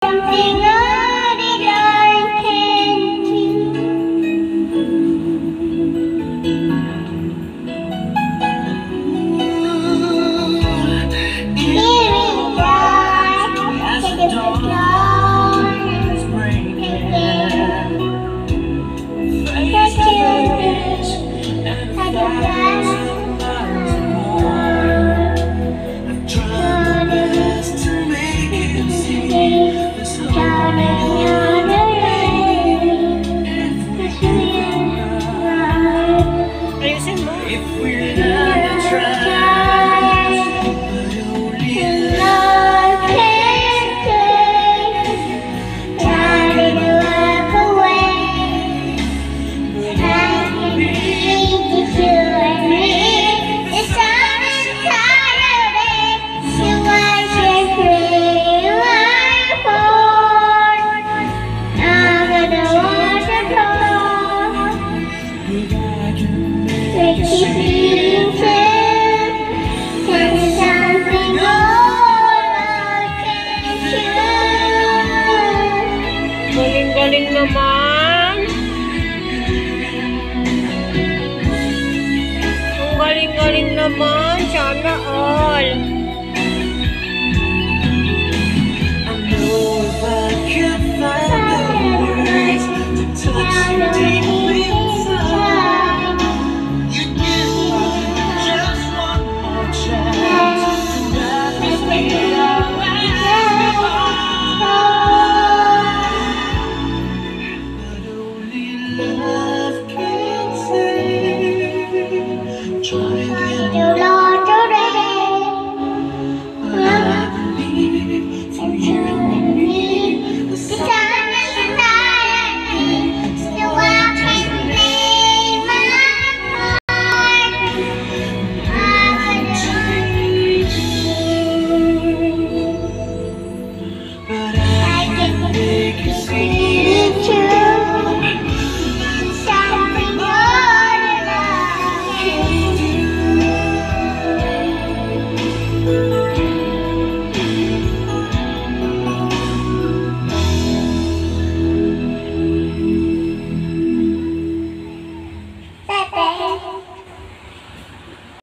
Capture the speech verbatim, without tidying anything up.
something only I can do. Feeling dark as the dawn is breaking. Face to face and thousand miles more. I've tried my best to make it see this hope in the rain. If we're not trying, but only love can take. Trying to walk away, but I can make it you and me. The sun is tired of it, so I can free my heart. I'm gonna waterfall, make it beautiful. There's something more I can do. Galing-galing naman. Ang galing-galing naman. Sana all.